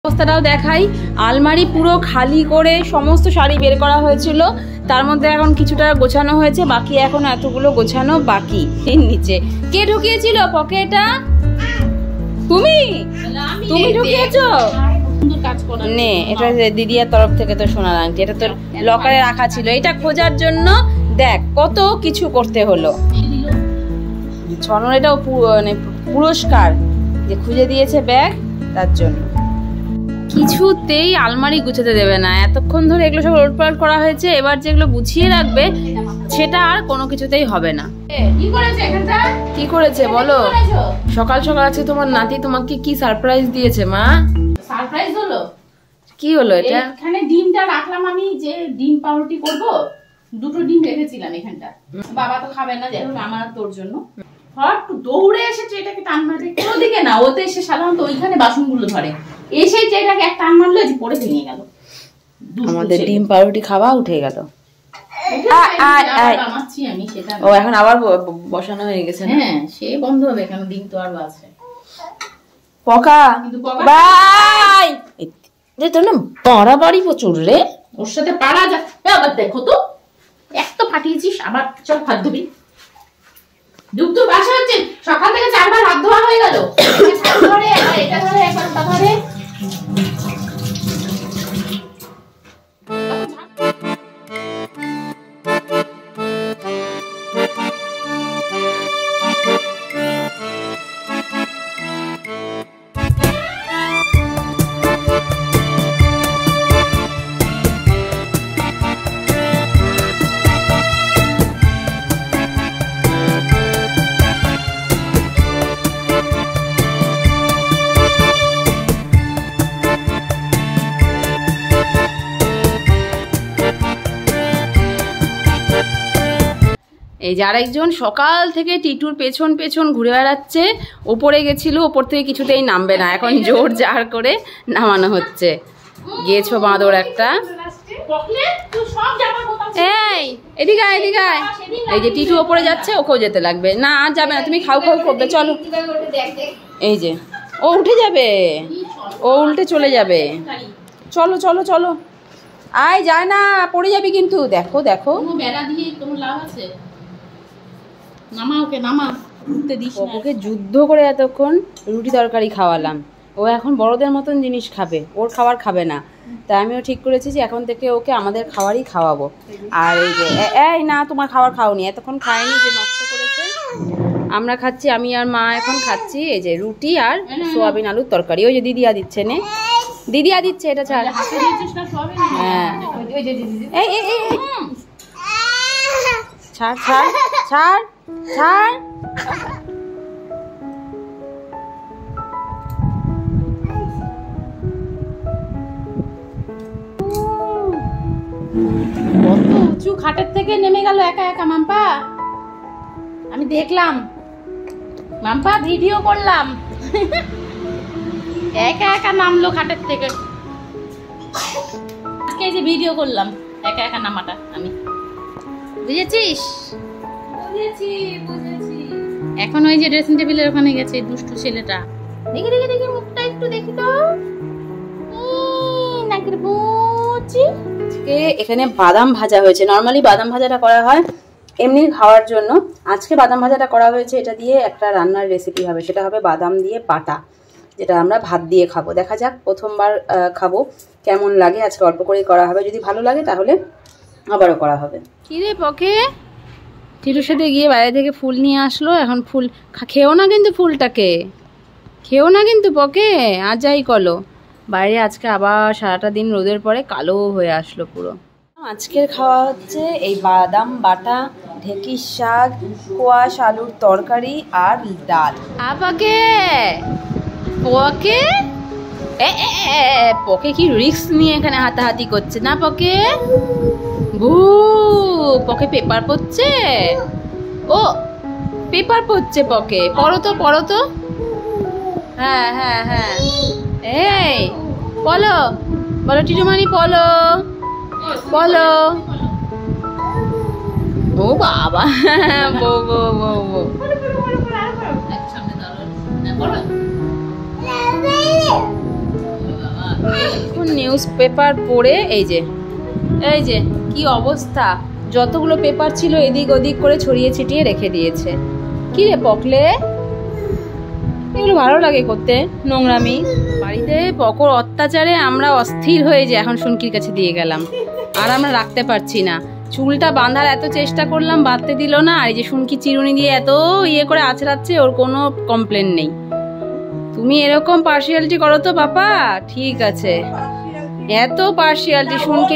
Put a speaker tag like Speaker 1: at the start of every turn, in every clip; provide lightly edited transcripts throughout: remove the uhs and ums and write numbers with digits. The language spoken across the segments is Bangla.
Speaker 1: অবস্থাটাও দেখাই। আলমারি পুরো খালি করে সমস্ত শাড়ি বের করা হয়েছিল, তার মধ্যে এখন কিছুটা গোছানো হয়েছে, বাকি এখন এতগুলো গোছানো বাকি। এর নিচে কে ঢুকিয়েছিল পকেটটা? তুমি তুমি ঢুকিয়েছো? নে, এটা দিদিয়ার তরফ থেকে তো সোনার আংটি, এটা তোর লকারে রাখা ছিল। এটা খোঁজার জন্য দেখ কত কিছু করতে হলো। ছনর এটাও মানে পুরস্কার যে খুঁজে দিয়েছে ব্যাগ, তার জন্য। কিছুতেই আলমারি গুছাতে দেবে না, এতক্ষণ ধরে এগুলো সব ওলটপালট করা হয়েছে, এবার যেগুলো গুছিয়ে রাখবে সেটা আর কোনো কিছুতেই হবে না। কি করেছে বলো? সকাল সকাল আছে তোমার নাতি তোমাকে কি সারপ্রাইজ দিয়েছে মা?
Speaker 2: সারপ্রাইজ হলো?
Speaker 1: কি হলো এটা?
Speaker 2: এখানে ডিমটা রাখলাম আমি, যে ডিম পাউরুটি করব, দুটো ডিম রেখেছিলাম এখানটা। বাবা তো খাবে না, যাই হোক আমার তোর জন্য। হট দৌড়ে এসেছে এটাকে টান মারতে, কোনো দিকে না, ওতে এসে সাধারণত ওইখানে বাসনগুলো ধরে, এসে এটাকে এক টান মারলো, যে পড়ে ভেঙে গেল।
Speaker 1: আমাদের ডিম পাউরুটি খাওয়া উঠে গেল। ও এখন আবার বসানো হয়ে গেছে।
Speaker 2: হ্যাঁ, সে বন্ধ হবে, কেন ডিম তো আরো আছে।
Speaker 1: পকা বাই, তোর না বাড়াবাড়ি প্রচুর রে,
Speaker 2: ওর সাথে পারা যায়। আবার দেখো তো, এক তো ফাটিয়েছিস, আবার চল হাত ধুবি। দুধ বাসা হচ্ছে, সকাল থেকে 4 বার হাত ধোয়া হয়ে গেল। এটা ধরে একবার ওটা ধরে।
Speaker 1: এই যে আরেকজন সকাল থেকে টিটুর পেছন পেছন ঘুরে বেড়াচ্ছে, ওপরে গেছিল, ওপর থেকে কিছুতেই নামবে না, এখন জোর জার করে নামানো হচ্ছে। গিয়েছো বাঁদর একটা। এই এদিকে আয়, এদিকে আয়। এই যে টিটু ওপরে যাচ্ছে, ওকেও যেতে লাগবে। না আর যাবে না, তুমি খাও খাও করবে, চলো। এই যে ও উঠে যাবে, ও উল্টে চলে যাবে। চলো চলো চলো, আয়, যায় না, পড়ে যাবি কিন্তু। দেখো দেখো,
Speaker 2: বেড়া দিয়ে কোনো লাভ আছে? নামা ওকে, নামা, উঠতে দিস না।
Speaker 1: ওকে যুদ্ধ করে এতক্ষণ রুটি তরকারি খাওয়ালাম, ও এখন বড়দের মতন জিনিস খাবে, ওর খাবার খাবে না। তাই আমিও ঠিক করেছি যে এখন থেকে ওকে আমাদের খাবারই খাওয়াবো। আর এই যে এই না, তোমার খাবার খাওনি, এতক্ষণ খায়নি, যে নষ্ট করেছে। আমরা খাচ্ছি, আমি আর মা এখন খাচ্ছি এই যে রুটি আর সোয়াবিন আলুর তরকারি। ওই যে দিদিয়া দিচ্ছে, নে দিদিয়া দিচ্ছে, এটা ছাড়। হ্যাঁ, এই এই এই ছাড় ছাড় ছাড় ছাড়।
Speaker 2: কত উঁচু খাটের থেকে নেমে গেল একা একা মাম্পা। আমি দেখলাম মাম্পা, ভিডিও করলাম, একা একা নামলো খাটের থেকে। আজকে যে ভিডিও করলাম একা একা নামাটা আমি, বুঝেছিস? বুঝেছি বুঝেছি। এখন ওই যে ড্রেসিং টেবিলের ওখানে গেছে দুষ্টু ছেলেটা। দেখি দেখি দেখি, মুখটা একটু দেখি তো, নাকের বুচি।
Speaker 1: এখানে বাদাম ভাজা হয়েছে। নর্মালি বাদাম ভাজাটা করা হয় এমনি খাওয়ার জন্য, আজকে বাদাম ভাজাটা করা হয়েছে এটা দিয়ে একটা রান্নার রেসিপি হবে, সেটা হবে বাদাম দিয়ে বাটা, যেটা আমরা ভাত দিয়ে খাবো। দেখা যাক, প্রথমবার খাবো, কেমন লাগে। আজকে অল্প করেই করা হবে, যদি ভালো লাগে তাহলে আবারও করা হবে। কি রে পকে, টিটুর সাথে গিয়ে বাইরে থেকে ফুল নিয়ে আসলো, এখন ফুল খেও না কিন্তু, ফুলটাকে খেও না কিন্তু পকে, আর যাই করো। বাইরে আজকে আবার সারাটা দিন রোদের পরে কালো হয়ে আসলো পুরো। আজকের খাওয়া হচ্ছে এই বাদাম বাটা, ঢেঁকির শাক, কোয়াশ আলুর তরকারি আর ডাল। আপাকে পকে পকে কি রিস্ক নিয়ে এখানে হাতাহাতি করছে না পকে? ভু, পকে পেপার পড়ছে, ও পেপার পড়ছে পকে, পড়ো তো পড়ো তো। হ্যাঁ হ্যাঁ হ্যাঁ, এই বলো বলো টিটুমানি, বলো বলো। ও বাবা, বো বো বো বো। নিউজ পেপার পড়ে এই যে কি অবস্থা, যতগুলো পেপার ছিল এদিক ওদিক করে ছড়িয়ে ছিটিয়ে রেখে দিয়েছে। কি রে পকলে, এগুলো ভালো লাগে করতে নোংরামি। বাড়িতে পকর অত্যাচারে আমরা অস্থির হয়ে যে এখন শুনকির কাছে দিয়ে গেলাম, আর আমরা রাখতে পারছি না। চুলটা বাঁধার এত চেষ্টা করলাম, বাঁধতে দিল না। আর এই যে শুনকি চিরুনি দিয়ে এত ইয়ে করে আছড়াচ্ছে, ওর কোনো কমপ্লেন নেই। তুমি এরকম পার্সিয়ালিটি করো তো বাবা, ঠিক আছে? এত পার্সিয়ালিটি শুনকি।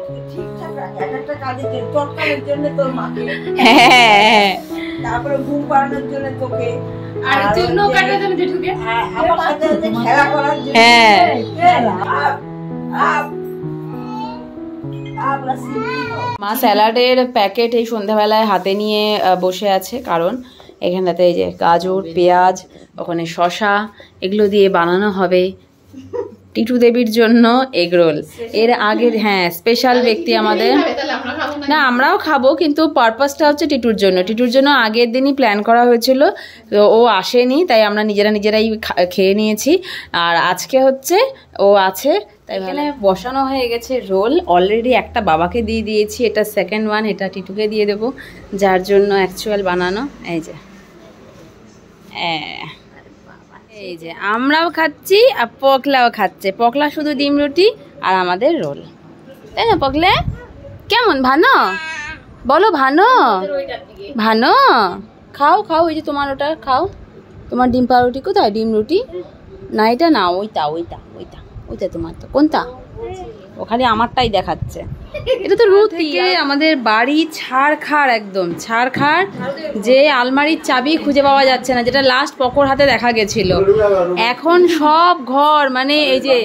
Speaker 1: হ্যাঁ,
Speaker 3: তারপরে ঘুম পাড়ানোর জন্য তোকে,
Speaker 2: আর চুল কাটার জন্য জেঠুকে,
Speaker 3: আমার সাথে খেলা করার জন্য।
Speaker 1: হ্যাঁ, মা স্যালাডের প্যাকেট এই সন্ধ্যাবেলায় হাতে নিয়ে বসে আছে, কারণ এখানটাতে এই যে গাজর, পেঁয়াজ, ওখানে শসা, এগুলো দিয়ে বানানো হবে টিটু দেবীর জন্য এগরোল। এর আগের স্পেশাল ব্যক্তি আমাদের, না আমরাও খাবো, কিন্তু পারপাসটা হচ্ছে টিটুর জন্য আগের দিনই প্ল্যান করা হয়েছিল, তো ও আসেনি, তাই আমরা নিজেরাই খেয়ে নিয়েছি। আর আজকে হচ্ছে ও আছে, তাই এখানে বসানো হয়ে গেছে রোল অলরেডি। একটা বাবাকে দিয়ে দিয়েছি, এটা সেকেন্ড ওয়ান, এটা টিটুকে দিয়ে দেবো, যার জন্য অ্যাকচুয়াল বানানো। এই যে আমরাও খাচ্ছি আর পকলাও খাচ্ছে। পকলা শুধু ডিম রুটি আর আমাদের রোল, তাই না পকলে? কেমন ভানো বলো, ভানো ভানো? খাও, এই যে তোমার ওটা খাও। তোমার ডিম পাউরুটি কোথায়? ডিম রুটি না, এটা না, ওইটা তোমার। তো কোনটা? ওখানে আমারটাই দেখাচ্ছে। এটা তো রুটি। আমাদের বাড়ি ছাড়খাড়, একদম ছাড়খাড়, যে আলমারির চাবি খুঁজে পাওয়া যাচ্ছে না, যেটা লাস্ট পকর হাতে দেখা গেছিল। এখন সব ঘর, মানে এই যে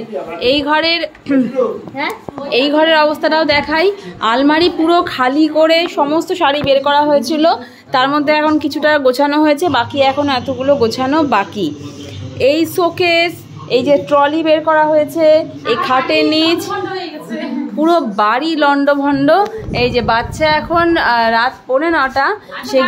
Speaker 1: এই ঘরের অবস্থাটাও দেখাই। আলমারি পুরো খালি করে সমস্ত শাড়ি বের করা হয়েছিল, তার মধ্যে এখন কিছুটা গোছানো হয়েছে, বাকি এখন এতগুলো গোছানো বাকি। এই শোকেস, এই যে ট্রলি বের করা হয়েছে, এই খাটের নিচ, পুরো বাড়ি লন্ডভন্ড। এই যে বাচ্চা এখন রাত 9:45, সেই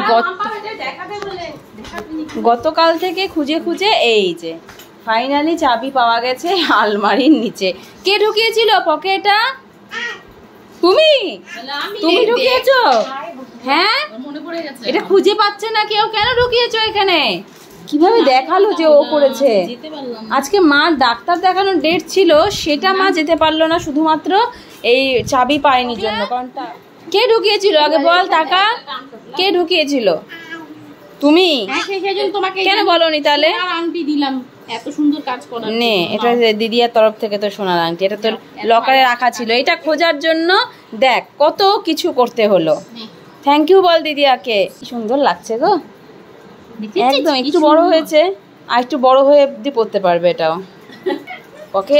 Speaker 1: গতকাল থেকে খুঁজে এই যে ফাইনালি চাবি পাওয়া গেছে আলমারির নিচে। কে ঢুকিয়েছিল পকেটটা? তুমি ঢুকিয়েছো? হ্যাঁ, এটা খুঁজে পাচ্ছে না কেউ, কেন ঢুকিয়েছো এখানে? কিভাবে দেখালো যে ও করেছে? আজকে মার ডাক্তার দেখানোর ডেট ছিল, সেটা মা যেতে পারলো না, শুধুমাত্র এই চাবি পায়নি জন্য। কারণটা কে ঢুকিয়েছিল আগে বল, টাকা কে ঢুকিয়েছিল? তুমি। কেন বলোনি তাহলে?
Speaker 2: আংটি দিলাম, এত সুন্দর কাজ করা
Speaker 1: নে, এটা দিদিয়ার তরফ থেকে তো সোনার আংটি, এটা তোর লকারে রাখা ছিল। এটা খোঁজার জন্য দেখ কত কিছু করতে হলো। থ্যাংক ইউ বল দিদিয়াকে। কি সুন্দর লাগছে গো, একদম। একটু বড় হয়েছে, আর একটু বড় হয়ে অব্দি পড়তে পারবে এটাও। ওকে,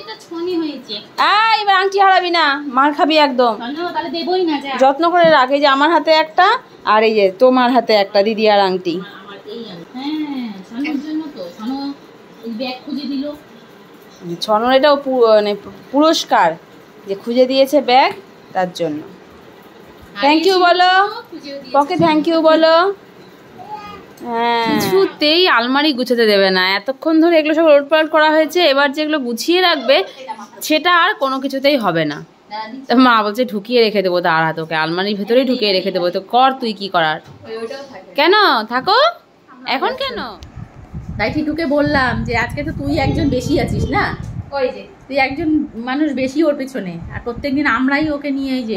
Speaker 1: এবার আংটি হারাবি না, মার খাবি একদম। যত্ন করে রাখ। এই যে আমার হাতে একটা, আর এই যে তোমার হাতে একটা দিদি আর আংটি। ছনর এটাও মানে পুরস্কার, যে খুঁজে দিয়েছে ব্যাগ, তার জন্য থ্যাংক ইউ বলো ওকে, থ্যাংক ইউ বলো। হ্যাঁ, কিছুতেই আলমারি গুছাতে দেবে না, এতক্ষণ ধরে এগুলো সব ওলটপালট করা হয়েছে, এবার যেগুলো গুছিয়ে রাখবে সেটা আর কোনো কিছুতেই হবে না। মা বলছে ঢুকিয়ে রেখে দেবো, দাঁড়া তোকে আলমারির ভেতরেই ঢুকিয়ে রেখে দেবো, তো কর তুই কি করার। কেন থাকো এখন, কেন?
Speaker 2: তাই টিটুকে বললাম যে আজকে তো তুই একজন বেশি আছিস না, ওই যে তুই একজন মানুষ বেশি ওর পেছনে, আর প্রত্যেকদিন আমরাই ওকে নিয়ে এই যে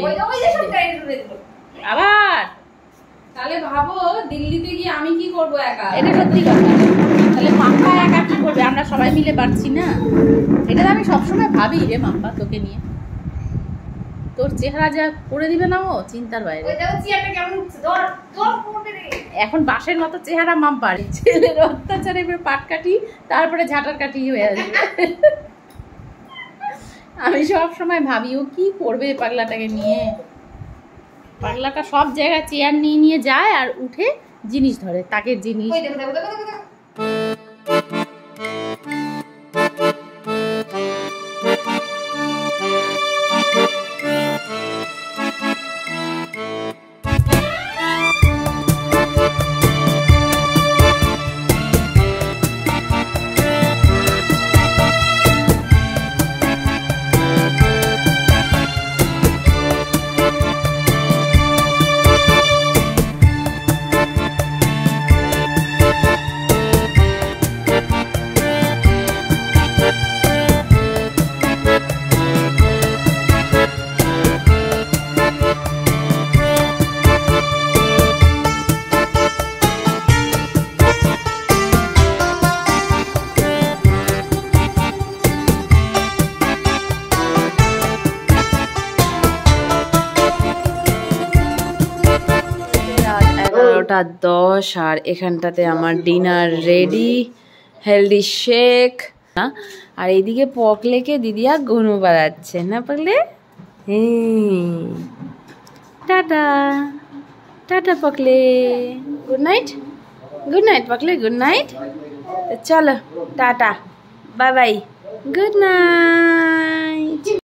Speaker 2: আবার।
Speaker 1: তাহলে ভাবো দিল্লিতে গিয়ে আমি কি করবো একা?
Speaker 2: এটা সত্যি কথা। তাহলে মাম্পা একা কি করবে, আমরা সবাই মিলে পারছি না? এটা আমি সবসময় ভাবি রে মাম্পা, তোকে নিয়ে। তোর চেহারা যা করে দিবে না ও চিন্তার বাইরে। এখন বাঁশের মতো চেহারা মাম্পার, ছেলের অত্যাচারে পাটকাঠি, তারপরে ঝাঁটার কাঠি হয়ে আসবে। আমি সব সময় ভাবি ও কি করবে পাগলাটাকে নিয়ে। পাগলাটা সব জায়গায় চেয়ার নিয়ে নিয়ে যায় আর উঠে জিনিস ধরে, তাকে জিনিস।
Speaker 1: 11:10 আর এখানটাতে আমার ডিনার রেডি, হেলদি শেক। আর এইদিকে পকলেকে দিদিয়া ঘুমো পাড়াচ্ছে না পকলে। টাটা টাটা পকলে, গুড নাইট, গুড নাইট পকলে, গুড নাইট। চলো টাটা, বাই বাই, গুড নাইট।